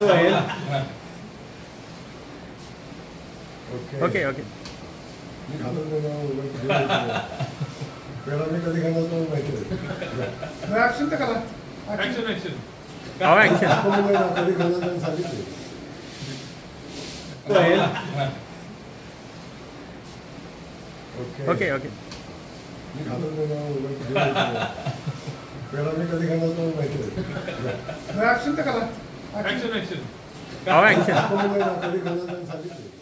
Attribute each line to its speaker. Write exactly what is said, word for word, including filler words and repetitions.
Speaker 1: okay okay
Speaker 2: मी घालून पहिला मी कधी घालत नाही माहिती ऍक्शन तर करा
Speaker 3: ऍक्शन ऍक्शन
Speaker 1: अहो ऍक्शन
Speaker 2: कधी घालत नाही सांगितले
Speaker 1: ओके ओके
Speaker 2: मी घालून पहिला मी कधी घालत नाही माहिती ऍक्शन तर करा
Speaker 3: ऍक्शन ऍक्शन
Speaker 1: अहो ऍक्शन
Speaker 2: कधी घालत नाही सांगितले